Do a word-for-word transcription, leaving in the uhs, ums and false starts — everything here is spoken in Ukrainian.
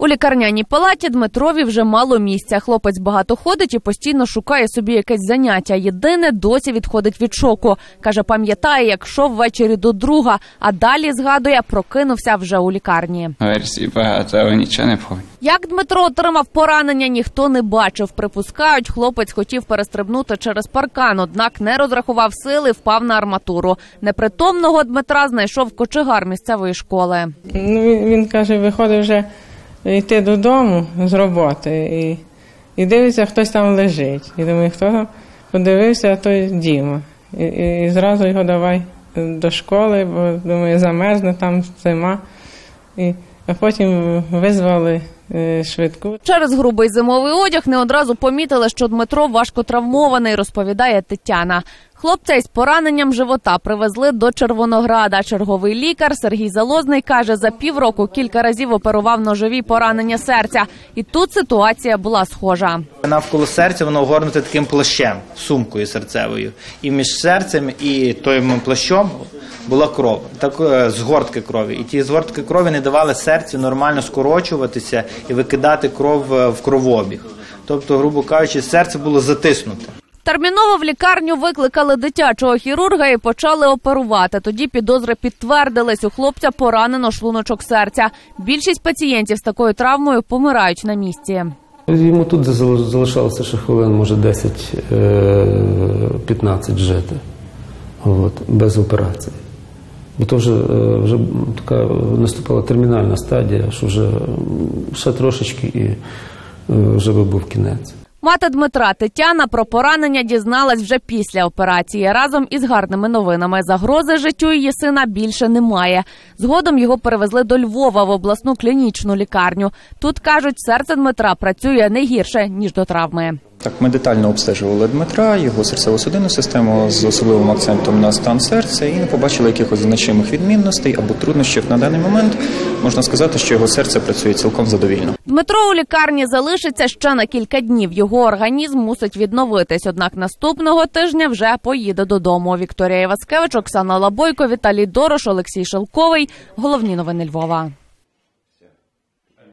У лікарняній палаті Дмитрові вже мало місця. Хлопець багато ходить і постійно шукає собі якесь заняття. Єдине, досі відходить від шоку. Каже, пам'ятає, як йшов ввечері до друга, а далі, згадує, прокинувся вже у лікарні. Версій багато, але нічого не пам'ятаю. Як Дмитро отримав поранення, ніхто не бачив. Припускають, хлопець хотів перестрибнути через паркан, однак не розрахував сили, впав на арматуру. Непритомного Дмитра знайшов кочегар місцевої школи. Ну, він, він каже, виходить вже йти додому з роботи і, і дивиться, хтось там лежить. І думаю, хто там? Подивився, а той Діма. І, і, і зразу його давай до школи, бо, думаю, замерзне, там зима. І, а потім визвали е, швидку. Через грубий зимовий одяг не одразу помітили, що Дмитро важко травмований, розповідає Тетяна. Хлопця із пораненням живота привезли до Червонограда. Черговий лікар Сергій Залозний каже, за півроку кілька разів оперував ножові поранення серця. І тут ситуація була схожа. Навколо серця воно огорнуте таким плащем, сумкою серцевою. І між серцем і тим плащом була кров, так, згортки крові. І ті згортки крові не давали серцю нормально скорочуватися і викидати кров в кровообіг. Тобто, грубо кажучи, серце було затиснуте. Терміново в лікарню викликали дитячого хірурга і почали оперувати. Тоді підозри підтвердились. У хлопця поранено шлуночок серця. Більшість пацієнтів з такою травмою помирають на місці. Йому тут залишалося ще хвилин, може, десять-п'ятнадцять жити. От, без операції. Бо то вже, вже така наступила термінальна стадія, що вже ще трошечки і вже би був кінець. Мати Дмитра Тетяна про поранення дізналась вже після операції. Разом із гарними новинами. Загрози життю її сина більше немає. Згодом його перевезли до Львова в обласну клінічну лікарню. Тут, кажуть, серце Дмитра працює не гірше, ніж до травми. Так, ми детально обстежували Дмитра, його серцево-судинну систему з особливим акцентом на стан серця і не побачили якихось значимих відмінностей або труднощів. На даний момент можна сказати, що його серце працює цілком задовільно. Дмитро у лікарні залишиться ще на кілька днів. Його організм мусить відновитись, однак наступного тижня вже поїде додому. Вікторія Іваскевич, Оксана Лабойко, Віталій Дорош, Олексій Шелковий. Головні новини Львова.